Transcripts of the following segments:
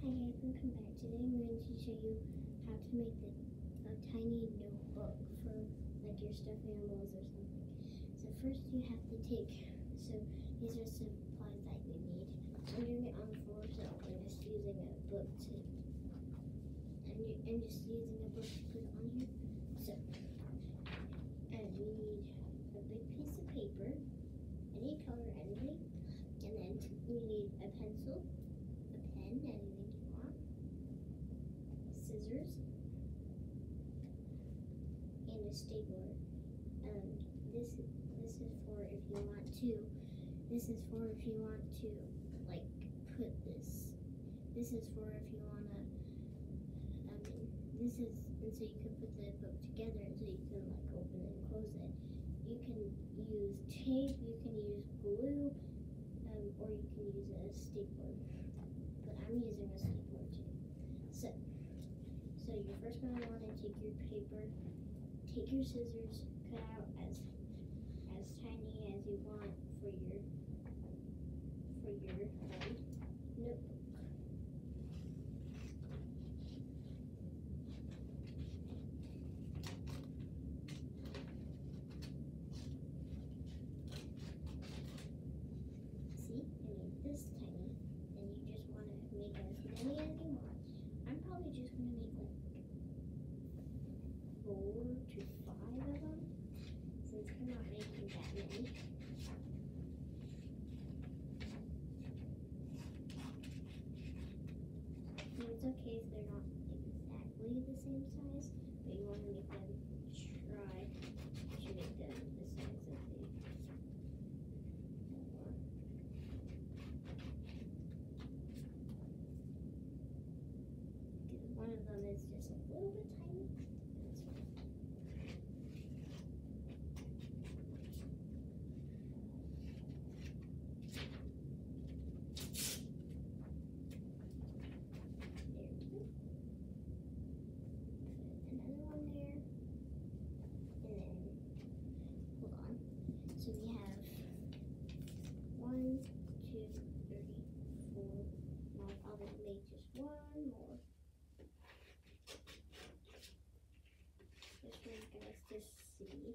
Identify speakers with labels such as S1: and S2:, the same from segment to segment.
S1: Hi guys, welcome back. Today I'm going to show you how to make a tiny notebook for like your stuffed animals or something. So first you have to take, these are supplies that you need. I'm doing it on the floor, so I'm just using a book to, I'm just using a book to put on here. So, and we need a big piece of paper, any color, anything, and then you need a pencil, a pen, anything you want, scissors, and a stapler. This is for if you want to. This is for if you want to like put this. This is for if you wanna. This is and so you can put the book together, and so you can like open and close it. You can use tape. You can use glue. Or you can use a stapler, but I'm using a stapler too. So you're first going to want to take your paper, take your scissors, cut out as tiny as you want for your notebook. This tiny, and you just want to make as many as you want. I'm probably just going to make like 4 to 5 of them, since we're not making that many. And it's okay if they're not exactly the same size, but you want to make them try to make them the size of the one of them is just a little bit tiny. That's fine. There we go. Put another one there. And then, hold on. So we have 1, 2, 3, 4. Now I'll probably make just one more. Just for you guys to see.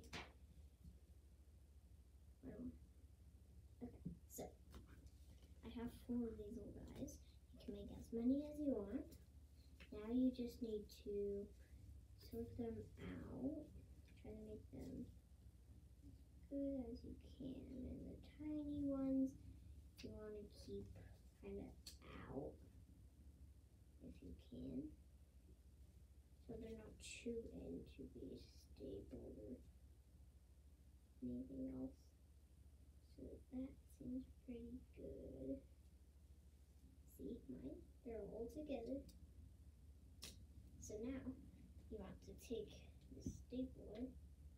S1: Okay, so I have 4 of these little guys. You can make as many as you want. Now you just need to sort them out. Try to make them as good as you can. And the tiny ones you want to keep kind of out if you can, so they're not too in to be stapled or anything else. So that seems pretty good. See, mine, they're all together. So now you want to take the stapler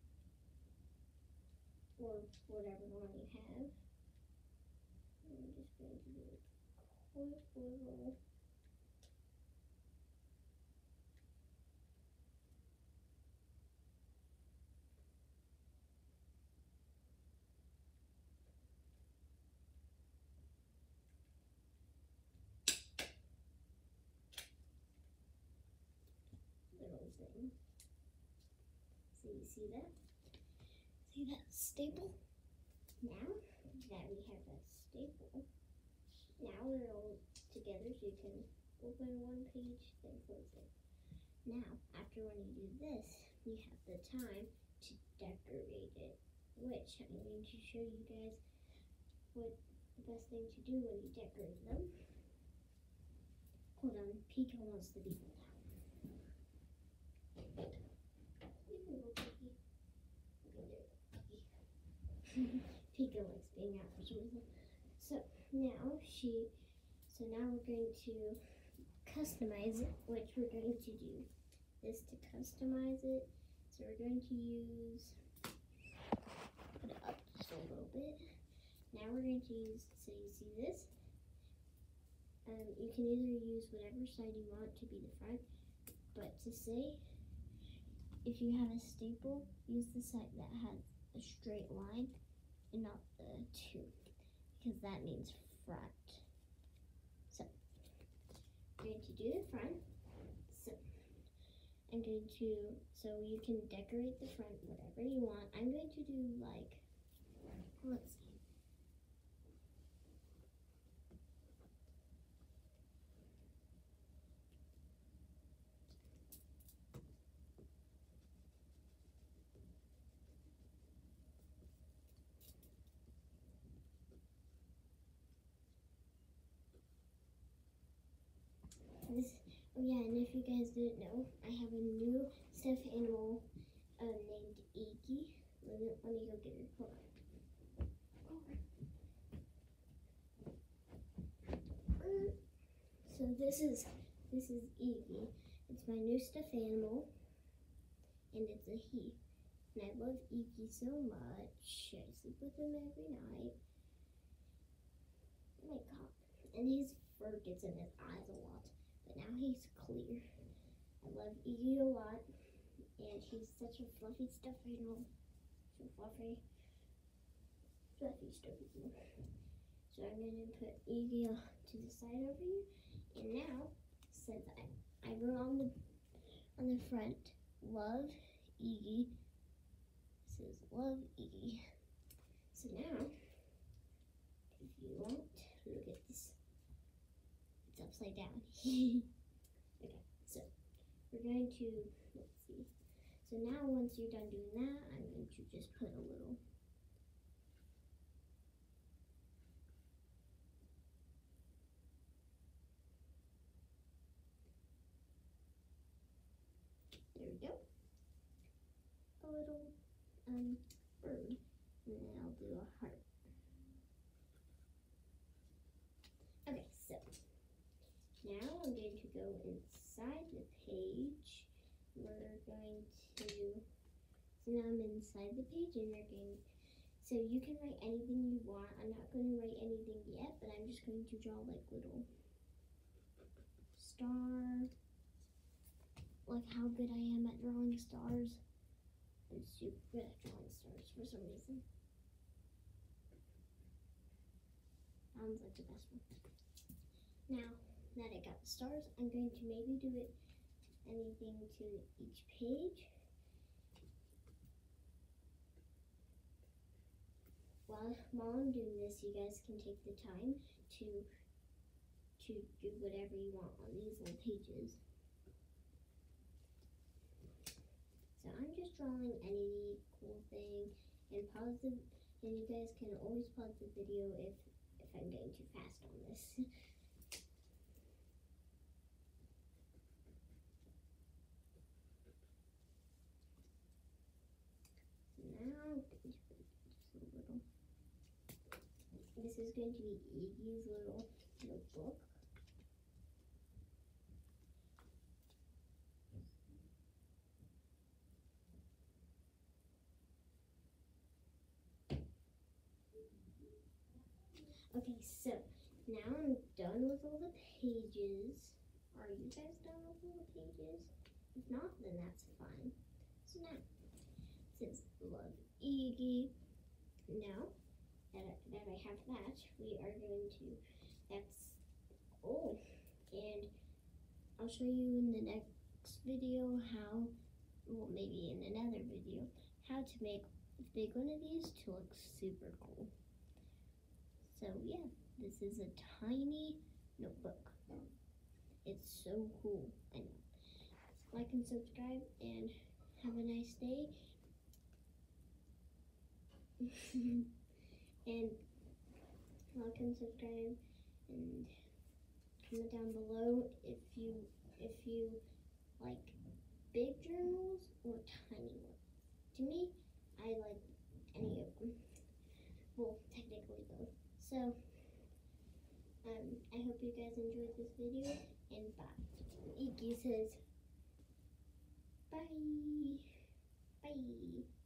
S1: or whatever one you have. I'm just going to do a quick little thing. So you see that? See that staple? Now that we have that staple, now they're all together, so you can open one page, then close it. Now, after when you do this, you have the time to decorate it, which I'm going to show you guys what the best thing to do when you decorate them. Hold on, Pico wants to be pulled out. You can go, Piggy. Okay, there you go, Piggy. Pico likes being out for some reason. So now we're going to customize it, which we're going to do this to customize it. So we're going to put it up just a little bit. Now we're going to use, so you see this? You can either use whatever side you want to be the front, but to say, if you have a staple, use the side that has a straight line and not the 2, because that means front. So going to do the front. So I'm going to, so you can decorate the front whatever you want. I'm going to do like, let's see. This, oh yeah, and if you guys didn't know, I have a new stuffed animal named Iggy. Let me go get her. Hold on. So this is Iggy. It's my new stuffed animal, and it's a he. And I love Iggy so much. I sleep with him every night. Oh my god. And his fur gets in his eyes a lot. But now he's clear. I love Iggy a lot. And he's such a fluffy stuffed animal. So fluffy. Fluffy stuffed animal. So I'm going to put Iggy to the side over here. And now, since I wrote on the front, love Iggy. It says love Iggy. So now, if you want, look at this. It's upside down. Okay, so we're going to, let's see. So now once you're done doing that, I'm going to just put a little. There we go. A little bird. And then I'll do a heart. Okay, so now I'm going to go inside the page. We're going to, so now I'm inside the page and we're going, so you can write anything you want. I'm not going to write anything yet, but I'm just going to draw like little star. Like how good I am at drawing stars. I'm super good at drawing stars for some reason. That one's like the best one. Now that I got the stars, I'm going to maybe do it anything to each page. While I'm doing this, you guys can take the time to do whatever you want on these little pages. So I'm just drawing any cool thing, and pause the, and you guys can always pause the video if I'm getting too fast on this. Now, just a little. This is going to be Iggy's little notebook. Okay, so now I'm done with all the pages. Are you guys done with all the pages? If not, then that's fine. So now, since love Iggy, now that I have that, we are going to, and I'll show you in the next video how, well maybe in another video, how to make a big one of these to look super cool. So yeah, this is a tiny notebook. It's so cool, I know. Like and subscribe and have a nice day. And like and subscribe and comment down below if you like big journals or tiny ones. To me, I like any of them. Well, technically both. So, I hope you guys enjoyed this video, and bye. Iggy says, bye. Bye.